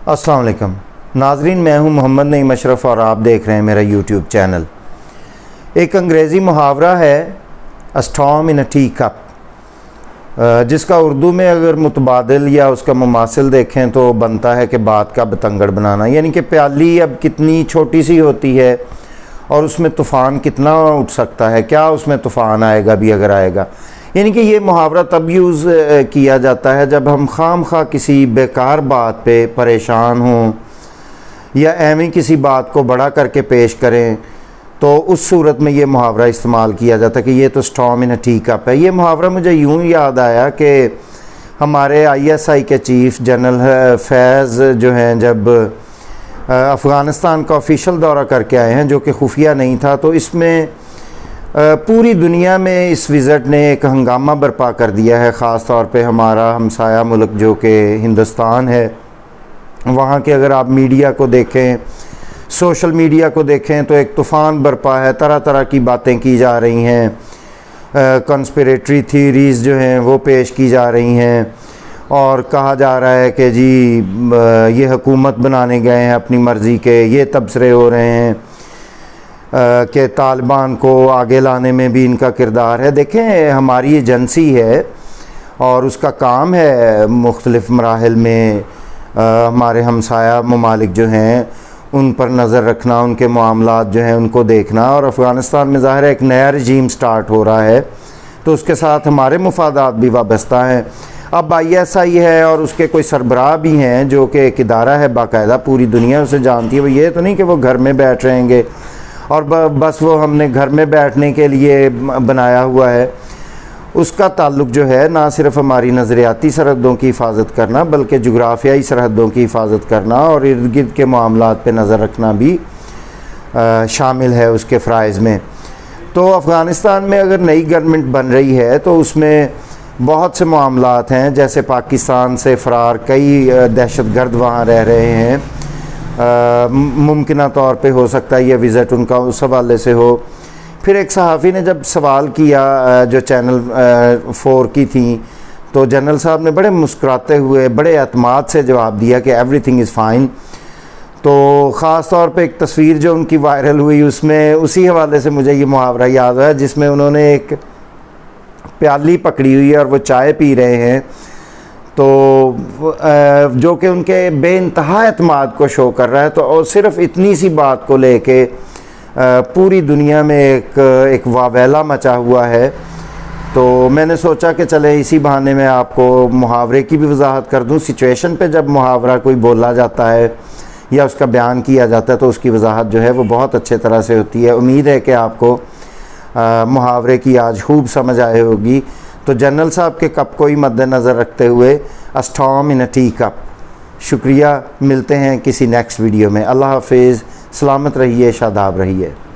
अस्सलाम वालेकुम नाजरीन, मैं हूं मोहम्मद नईम अशरफ और आप देख रहे हैं मेरा यूट्यूब चैनल। एक अंग्रेज़ी मुहावरा है a storm in a tea cup, जिसका उर्दू में अगर मुतबादिल या उसका मुमासिल देखें तो बनता है कि बात का बतंगड़ बनाना, यानी कि प्याली अब कितनी छोटी सी होती है और उसमें तूफ़ान कितना उठ सकता है, क्या उसमें तूफ़ान आएगा भी अगर आएगा। यानी कि ये मुहावरा तब यूज़ किया जाता है जब हम खाम खा किसी बेकार बात पे परेशान हों या एवं किसी बात को बड़ा करके पेश करें, तो उस सूरत में ये मुहावरा इस्तेमाल किया जाता है कि ये तो storm in a tea cup है। ये मुहावरा मुझे यूँ याद आया कि हमारे ISI के चीफ़ जनरल फैज़ जो हैं, जब अफ़गानिस्तान का ऑफिशियल दौरा करके आए हैं जो कि खुफिया नहीं था, तो इसमें पूरी दुनिया में इस विज़िट ने एक हंगामा बर्पा कर दिया है। ख़ास तौर पे हमारा हमसाया मुल्क जो कि हिंदुस्तान है, वहाँ के अगर आप मीडिया को देखें, सोशल मीडिया को देखें तो एक तूफ़ान बर्पा है, तरह तरह की बातें की जा रही हैं, कंस्पिरेटरी थीरीज़ जो हैं वो पेश की जा रही हैं और कहा जा रहा है कि जी ये हुकूमत बनाने गए हैं अपनी मर्ज़ी के, ये तबसरे हो रहे हैं कि तालिबान को आगे लाने में भी इनका किरदार है। देखें, हमारी एजेंसी है और उसका काम है मुख्तलिफ़ मराहिल में हमारे हमसाया ममालिक जो हैं उन पर नज़र रखना, उनके मामलात जो हैं उनको देखना। और अफ़गानिस्तान में ज़ाहिर है एक नया रजीम स्टार्ट हो रहा है, तो उसके साथ हमारे मुफादात भी वाबस्ता हैं। अब ISI है और उसके कोई सरबराह भी हैं जो कि एक इदारा है बाकायदा, पूरी दुनिया उसे जानती है। वो ये तो नहीं कि वो घर में बैठ रहेंगे और बस वो हमने घर में बैठने के लिए बनाया हुआ है। उसका ताल्लुक जो है ना सिर्फ हमारी नज़रियाती सरहदों की हिफाजत करना, बल्कि जुग्राफियाई सरहदों की हिफाजत करना और इर्द गिर्द के मामलात पे नज़र रखना भी शामिल है उसके फ़राइज़ में। तो अफ़गानिस्तान में अगर नई गवर्नमेंट बन रही है तो उसमें बहुत से मामलात हैं, जैसे पाकिस्तान से फ़रार कई दहशतगर्द वहाँ रह रहे हैं। मुमकिन तौर पे हो सकता है ये विज़िट उनका उस हवाले से हो। फिर एक सहाफ़ी ने जब सवाल किया जो चैनल 4 की थी, तो जनरल साहब ने बड़े मुस्कुराते हुए बड़े एतमाद से जवाब दिया कि एवरीथिंग इज़ फ़ाइन। तो ख़ास तौर पे एक तस्वीर जो उनकी वायरल हुई, उसमें उसी हवाले से मुझे ये मुहावरा याद आया, जिसमें उन्होंने एक प्याली पकड़ी हुई है और वो चाय पी रहे हैं, तो जो कि उनके बेइंतहा एतमाद को शो कर रहा है। तो और सिर्फ इतनी सी बात को लेके पूरी दुनिया में एक वावेला मचा हुआ है। तो मैंने सोचा कि चले इसी बहाने में आपको मुहावरे की भी वजाहत कर दूं। सिचुएशन पे जब मुहावरा कोई बोला जाता है या उसका बयान किया जाता है तो उसकी वजाहत जो है वो बहुत अच्छे तरह से होती है। उम्मीद है कि आपको मुहावरे की आज खूब समझ आए होगी। तो जनरल साहब के कप को ही मद्देनज़र रखते हुए a storm in a tea cup. शुक्रिया, मिलते हैं किसी नेक्स्ट वीडियो में। अल्लाह हाफिज़, सलामत रहिए, शादाब रहिए।